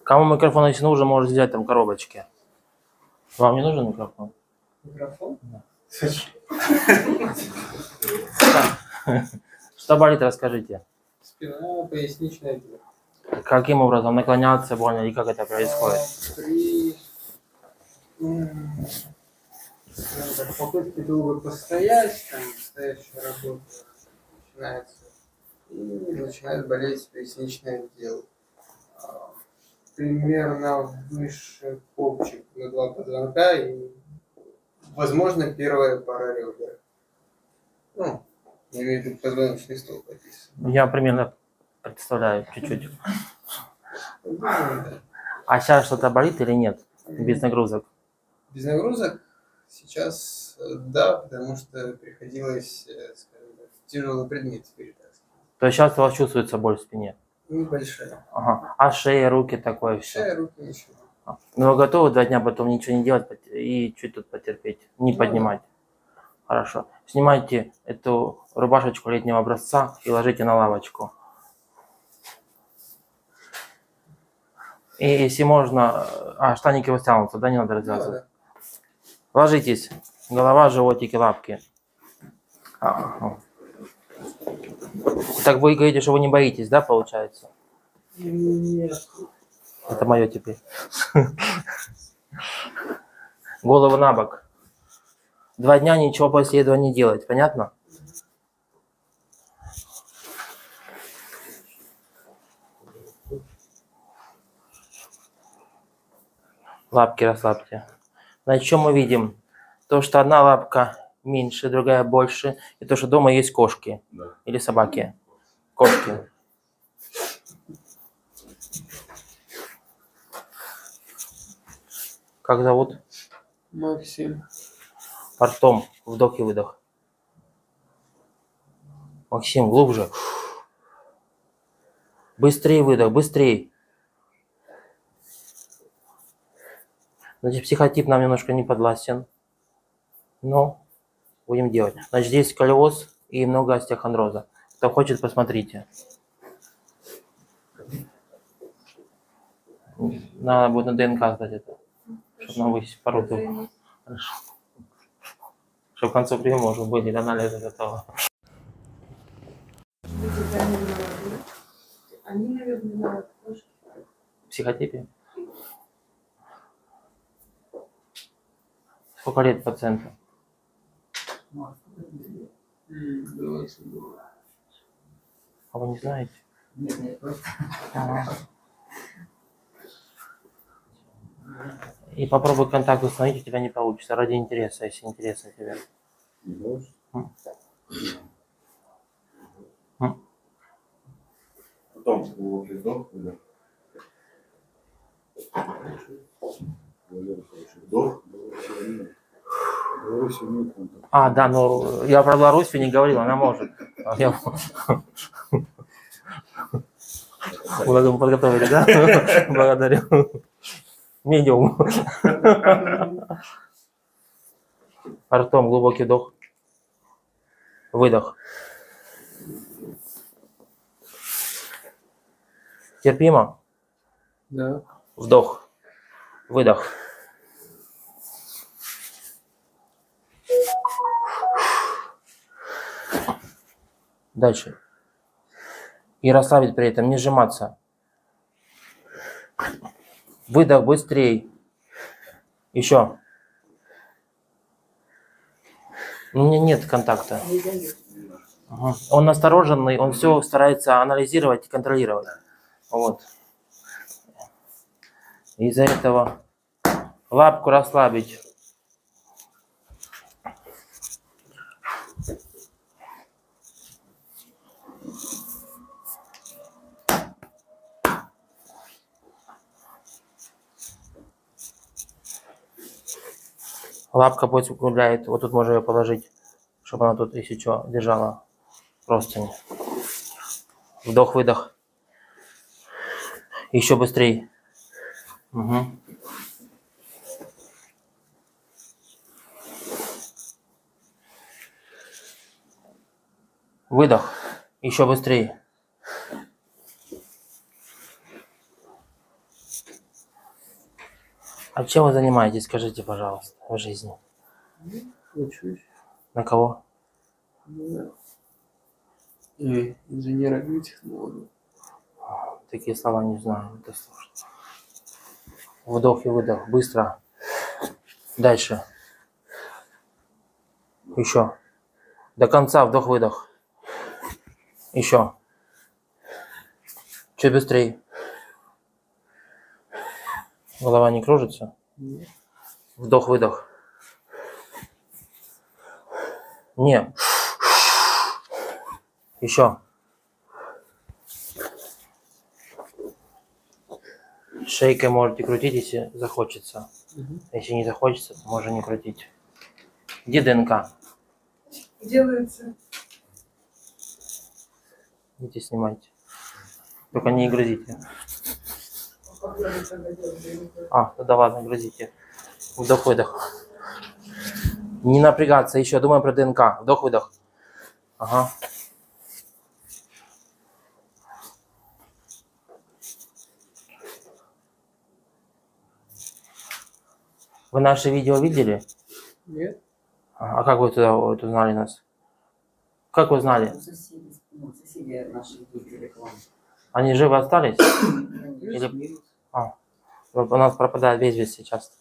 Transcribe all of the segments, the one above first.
Кому микрофон, если нужен, может взять там коробочки. Вам не нужен микрофон? Микрофон? Да. Что болит, расскажите. Спина, поясничная боль. Каким образом? Наклоняться больно или как это происходит? При попытке долго постоять, там, настоящая работа начинается, и начинает болеть поясничный отдел. Примерно выше копчик на 2 позвонка и, возможно, первая пара ребер. Ну, я имею в виду позвоночный столб описан. Я примерно представляю чуть-чуть. Да. А сейчас что-то болит или нет? Без нагрузок? Без нагрузок сейчас да, потому что приходилось, скажем так, тяжелый предмет перетаскивать. То есть сейчас у вас чувствуется боль в спине? Небольшая. Ага. А шея, руки, такое все? Шея, руки, ничего. Но вы готовы 2 дня потом ничего не делать и чуть тут потерпеть? Не поднимать? Хорошо. Снимайте эту рубашечку летнего образца и ложите на лавочку. И если можно... штаники у вас тянутся, да, не надо развязывать? Да. Ложитесь. Голова, животик и лапки. Так вы говорите, что вы не боитесь, да, получается? Нет. Это мое теперь. Голову на бок. 2 дня ничего после этого не делать, понятно? Лапки расслабьте. Значит, что мы видим? То, что одна лапка меньше, другая больше. И то, что дома есть кошки. Да. Или собаки. Кошки. Как зовут? Максим. Ртом. Вдох и выдох. Максим, глубже. Быстрее выдох, быстрее. Значит, психотип нам немножко не подвластен. Но будем делать. Значит, здесь сколиоз и много остеохондроза. Кто хочет, посмотрите. Надо будет на ДНК сдать это. Чтобы нам выяснить породу. Хорошо. Чтобы к концу приема уже были анализы готовы. Они, наверное, кошки. В психотипе? Сколько лет пациенту? 22. А вы не знаете? Нет, просто. Ага. И попробуй контакт установить, у тебя не получится. Ради интереса, если интересно тебе. Потом глубокий вдох, выдох. Вдох. Да, но я про Белоруссию не говорил, она может. Вы подготовили, да? Благодарю. Медиум. Ртом глубокий вдох. Выдох. Терпимо? Да. Вдох. Выдох. Дальше. И расслабить при этом, не сжиматься. Выдох быстрее. Еще. У меня нет контакта. Ага. Он настороженный, он все старается анализировать и контролировать. Вот. Из-за этого лапку расслабить. Лапка пусть гуляет. Вот тут можно ее положить, чтобы она тут, если что, держала простынь. Вдох-выдох. Еще быстрее. Угу. Выдох. Еще быстрее. А чем вы занимаетесь, скажите, пожалуйста, в жизни? Учусь. На кого? Инженера биотехнологии. Такие слова не знаю. Это сложно. Вдох и выдох. Быстро. Дальше. Еще. До конца вдох-выдох. Еще. Чуть быстрее. Голова не кружится? Нет. Вдох-выдох. Не. Еще. Шейкой можете крутить, если захочется. Если не захочется, то можно не крутить. Где ДНК? Делается. Идите снимайте. Только не грызите. Как я это тогда делаю? А, да ладно, грызите. Вдох-выдох. Не напрягаться еще. Думаем про ДНК. Вдох-выдох. Ага. Вы наши видео видели? Нет. А как вы туда вот узнали нас? Как вы знали? Соседи наши видели рекламу. Они живы остались? Или... У нас пропадает без вести часто.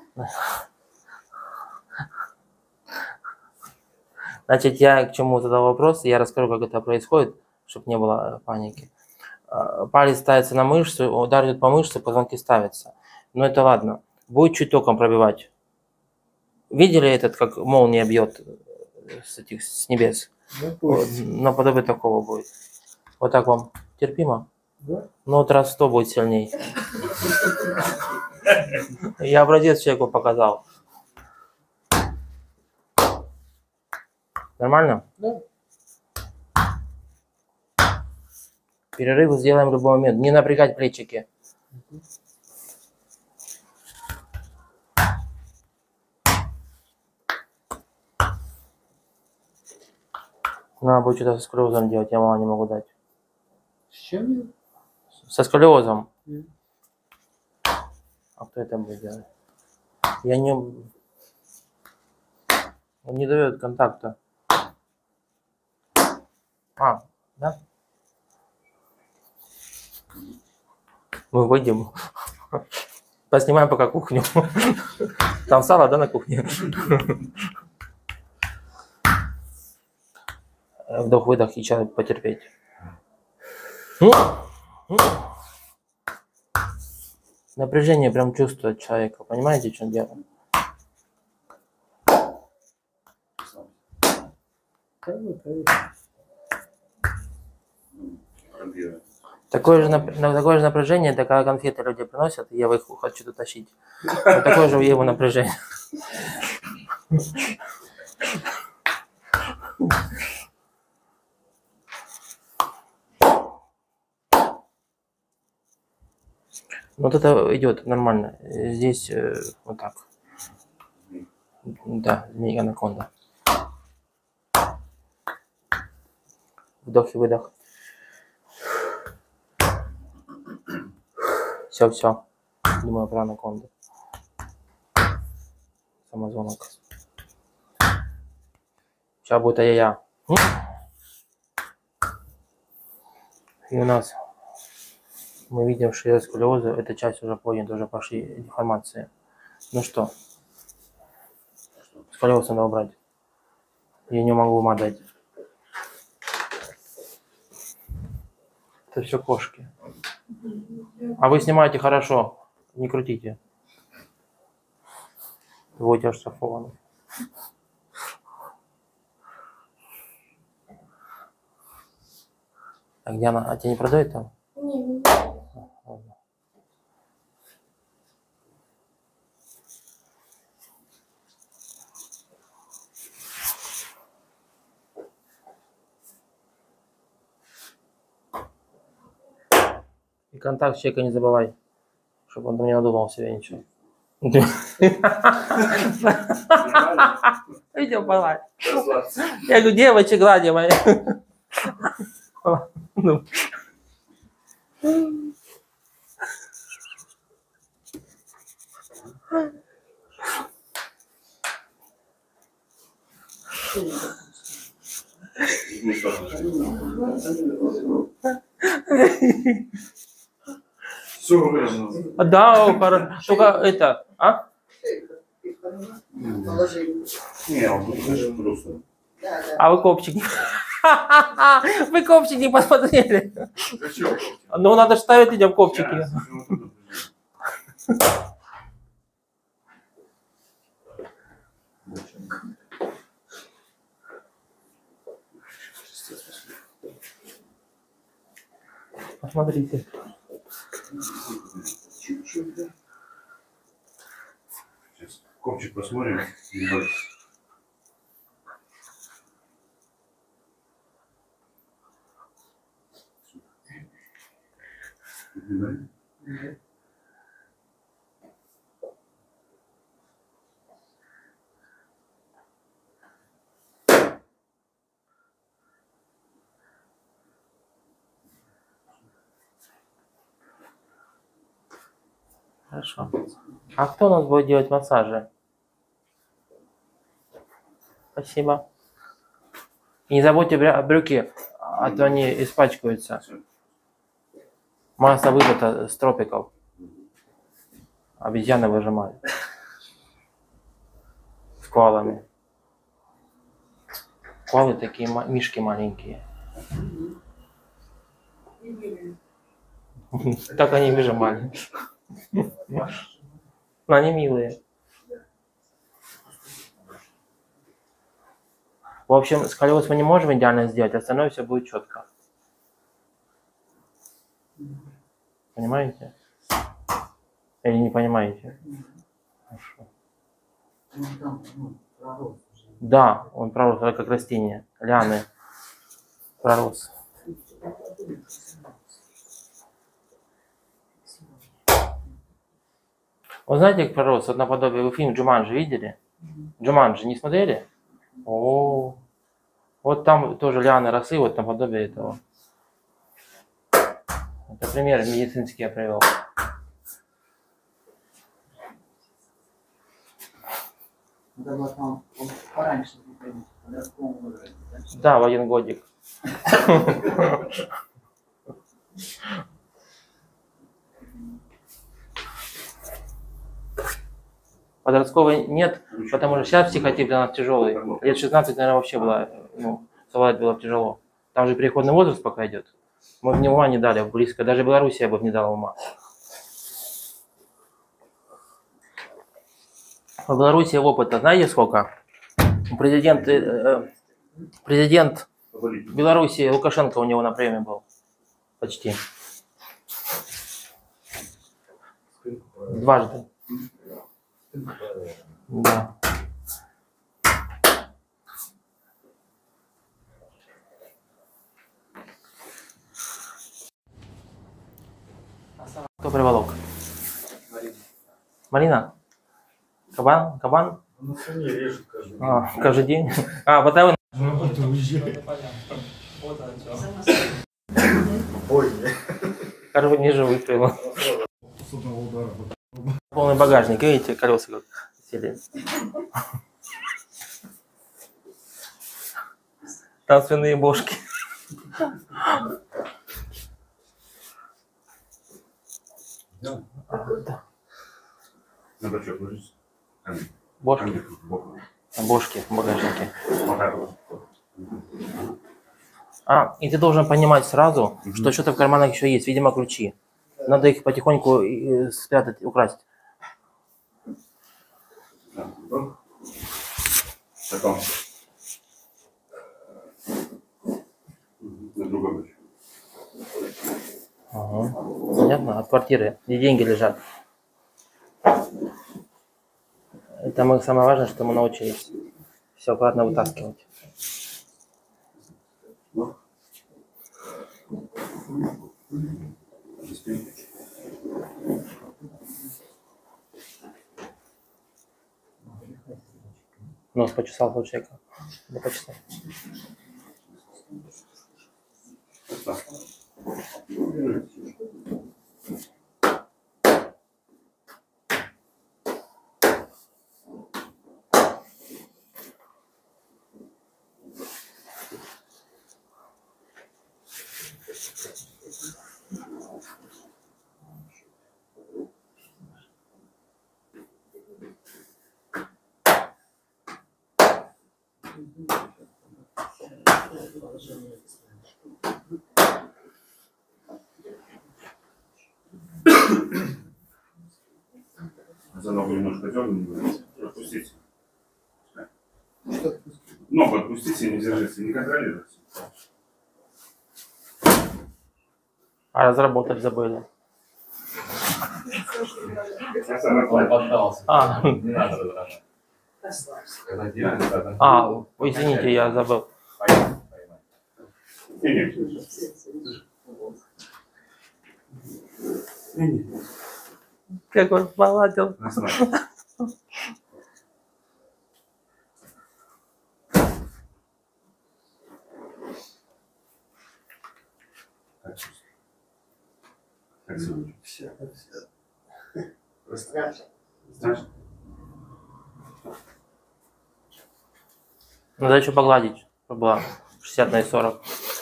Значит, я к чему задал вопрос, я расскажу, как это происходит, чтобы не было паники. Палец ставится на мышцу, удар идет по мышце, позвонки ставятся. Но это ладно. Будет чуть током пробивать. Видели этот, как молния бьет с небес? Вот, наподобие такого будет. Вот так вам терпимо? Да. Ну вот раз 100 будет сильней. Я образец человеку показал. Нормально? Да. Перерыв сделаем в любой момент. Не напрягать плечики. Надо будет что-то со сколиозом делать, я мало не могу дать. С чем? Со сколиозом. Мгм. А кто это будет делать? Я не... Он не дает контакта. А, да? Мы выйдем. Поснимаем пока кухню. Там сало, да, на кухне? Вдох-выдох и сейчас потерпеть. Напряжение прям чувствует человека. Понимаете, в чем дело? Такое же напряжение, это когда конфеты люди приносят, и я их хочу дотащить. Вот такое же его напряжение. Вот это идет нормально. Здесь вот так. Да, змея анаконда. Вдох и выдох. Все. Думаю про анаконду. Амазонок. Сейчас будет ай-яй-я. И у нас мы видим шею сколиоза. Эта часть уже поднята, уже пошли деформации. Ну что? Сколиоз надо убрать. Я не могу ума дать. Это все кошки. А вы снимаете хорошо. Не крутите. Будете оштрафованы. А где она? А тебя не продают там? Не. Ладно. И контакт человека не забывай, чтобы он там не надумал себе ничего. Идем погладь. Я говорю, девочек глади мои. Все вырезано. Да, только это, а? Положили. Не, он тут лежит просто. Да, да. А вы копчик. Вы копчик не посмотрели. Зачем? Ну, надо же ставить людям копчики. Посмотрите. Чуть-чуть, да. Сейчас копчик посмотрим. Ебать. Хорошо. А кто у нас будет делать массажи? Спасибо. И не забудьте брюки, а то они испачкаются. Масло выжато с тропиков. Обезьяны выжимали. С коалами. Коалы такие мишки маленькие. Так они выжимали. Но они милые. В общем, сколиоз мы не можем идеально сделать, остальное все будет четко. Понимаете? Или не понимаете? Хорошо. Да, он пророс, как растение. Лианы. Пророс. Вы знаете, как пророс? Вот наподобие, вы фильм «Джуманджи» видели? «Джуманджи» не смотрели? О, вот там тоже лианы росы, вот наподобие этого. Это пример медицинский я привел. Надо было там пораньше приходить, в подростковом возрасте. Да, в 1 годик. Подростковый нет, потому что сейчас психотип для нас тяжелый. Лет 16, наверное, вообще было, совладать было тяжело. Там же переходный возраст пока идет. Мы бы ума не дали близко. Даже Белоруссия бы не дала ума. В Беларуси опыта знаете сколько? Президент Белоруссии Лукашенко у него на премии был. Почти. Дважды. Да. Кто приволок? Марина? Кабан? Кабан? На сыне режет каждый день. Каждый день? Потому Ой, что не живых приволок. с одного удара. Полный багажник, видите, колеса как сели. Там свиные бошки. Да. Надо что, ложиться? Бошки. Бошки в багажнике. И ты должен понимать сразу, что что-то в карманах еще есть, видимо, ключи. Надо их потихоньку спрятать, украсть. Потом. На другой ключ. Ага. Понятно? От квартиры, где деньги лежат. Это мы, самое важное, что мы научились все аккуратно вытаскивать. Нос почесал получается. Да почесал. За ногу немножко дернуть, отпустите. Что отпустить? Ногу отпустите, не держите, не контролируйте. А разработать забыли. Он поддался. А. Не надо раздражать. Расслабься. Когда делаешь, да, А, извините, я забыл. поймай. Не. Как он поладил. Как сегодня? Все. Страшно. Страшно? Надо еще погладить, чтобы было 60 на 40.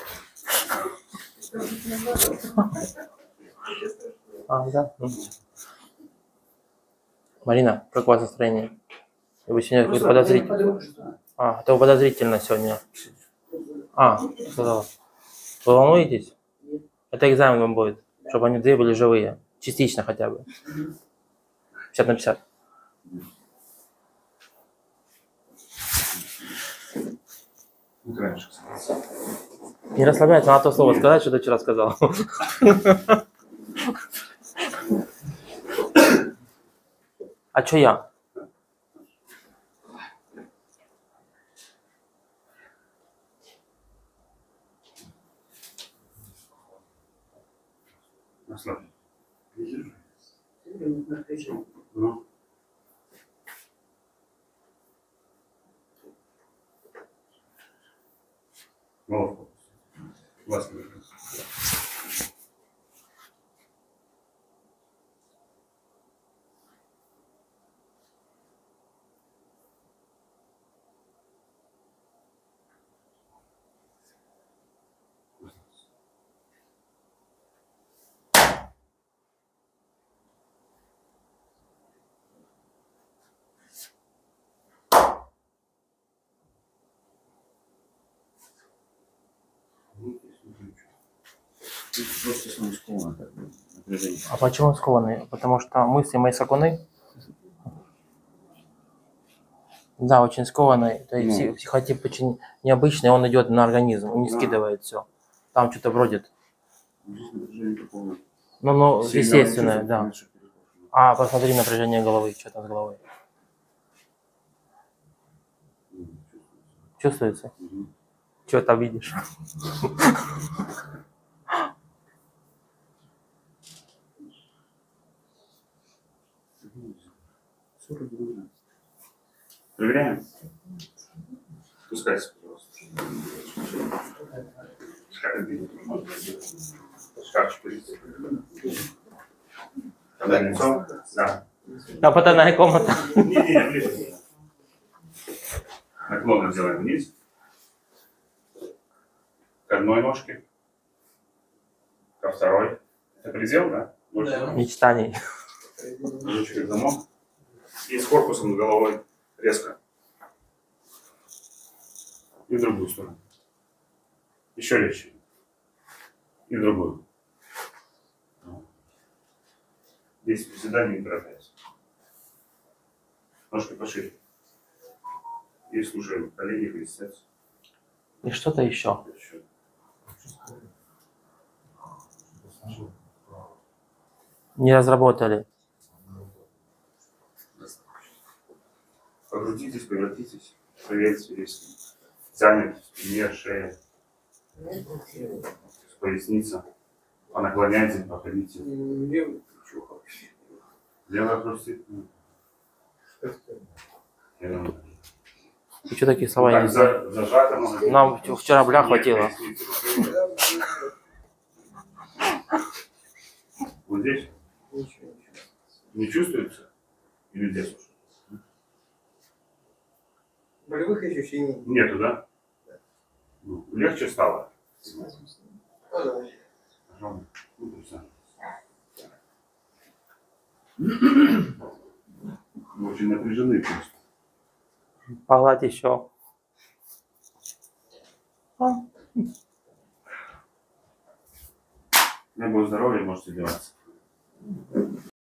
А, да. Марина, как у вас настроение? Вы сегодня какой-то подозрительный. А, это вы подозрительно сегодня. А, сказал. Вы волнуетесь? Это экзамен вам будет, чтобы они две были живые. Частично хотя бы. 50 на 50. Ну, раньше. Не расслабляйся, надо то слово сказать, что ты вчера сказал. А что я? Расслабься. Напряжение. Ну. Голову. Глаз не закрыть. Просто самое сковано, как бы, напряжение. А почему скованный? Потому что мысли мои скакуны. Да, очень скованный. То есть Ну. психотип очень необычный, он идет на организм, он не Да. скидывает все. Там что-то бродит. Здесь напряжение такого. Ну, Сильного естественное, чувства, да. конечно, перекошено. А, посмотри напряжение головы, что там с головой. Чувствуется? Мгм. Что там видишь? Проверяем? Спускайся, пожалуйста. Шкафчик повесить. Когда лицо? Да. А потайная комната. Не, ближе. Наклонно делаем вниз. К одной ножке. Ко второй. Это предел, да? Больше? Да. Мечтаний. Ручкой в замок. И с корпусом головой резко. И в другую сторону. Еще резче. И в другую. Здесь приседание не торопясь. Ножки пошире. И слушаем колени, присядь. И что-то еще. Еще. Не разработали. Покрутитесь, повертитесь. Проверьте риски. Тянет в спине, шея, поясница. Понаклоняйте, походите. Левый плечо. Левая хрустит. И что такие слова я Так, не знаю. зажато. можно. Нам вчера бля Нет, хватило. поясница. Вот здесь Ничего. не чувствуется? Или здесь уже? Болевых ощущений. Нету, да? Ну, легче стало? Ага. Ага. Ну, представь. Вы очень напряжены просто. Погладь еще. Дай Бог здоровья, можете деваться.